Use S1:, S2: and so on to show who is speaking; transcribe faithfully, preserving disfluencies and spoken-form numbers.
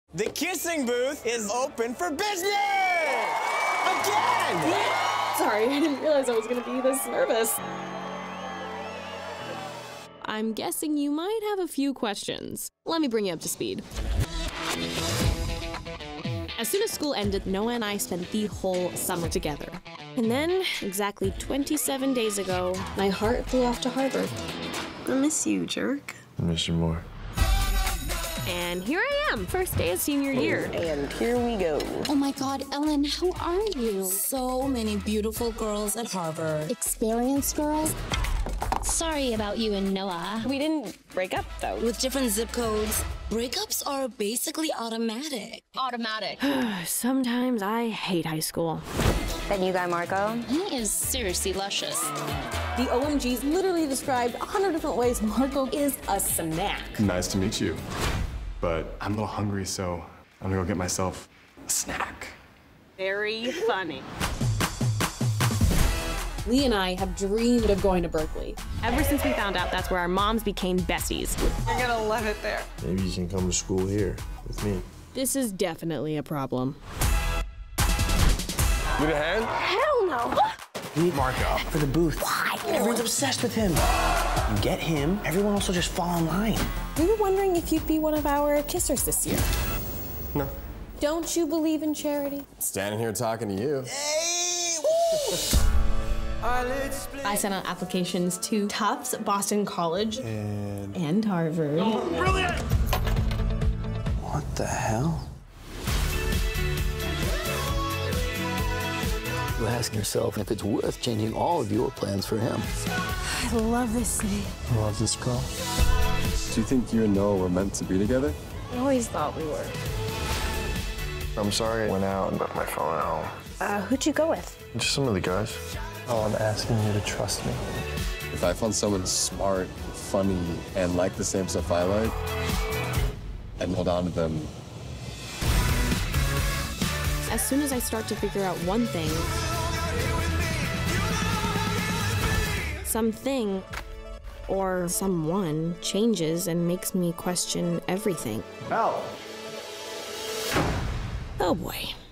S1: The kissing booth is open for business! Again!
S2: Sorry, I didn't realize I was gonna be this nervous. I'm guessing you might have a few questions. Let me bring you up to speed. As soon as school ended, Noah and I spent the whole summer together. And then, exactly twenty-seven days ago, my heart flew off to Harvard.
S3: I miss you, jerk.
S4: I miss you more.
S2: And here I am, first day of senior year.
S3: And here we go.
S5: Oh my God, Ellen, how are you?
S6: So many beautiful girls at Harvard.
S5: Experienced girls? Sorry about you and Noah.
S3: We didn't break up, though.
S6: With different zip codes, breakups are basically automatic.
S5: Automatic.
S2: Sometimes I hate high school.
S3: That new guy, Marco?
S5: He is seriously luscious.
S7: The O M Gs literally described a hundred different ways Marco is a snack.
S4: Nice to meet you. But I'm a little hungry, so I'm gonna go get myself a snack.
S7: Very funny. Lee and I have dreamed of going to Berkeley.
S2: Ever since we found out that's where our moms became besties.
S3: You're gonna love it there.
S4: Maybe you can come to school here with me.
S2: This is definitely a problem.
S4: Need a hand?
S5: Hell no.
S8: We need Marco for the booth. Why? Everyone's obsessed with him. You get him, everyone else will just fall in line.
S7: We were wondering if you'd be one of our kissers this year.
S4: No.
S7: Don't you believe in charity?
S4: Standing here talking to you.
S2: I sent out applications to Tufts, Boston College,
S4: And...
S2: and Harvard.
S8: Brilliant! What the hell?
S9: You ask yourself if it's worth changing all of your plans for him.
S7: I love this city.
S4: I love this girl. Do you think you and Noah were meant to be together?
S3: I always thought we were.
S4: I'm sorry I went out and left my phone at home.
S3: Uh, who'd you go with?
S4: Just some of the guys. Oh, I'm asking you to trust me. If I found someone smart, funny, and like the same stuff I like, I'd hold on to them.
S2: As soon as I start to figure out one thing, something or someone changes and makes me question everything.
S4: Al!
S2: Oh boy.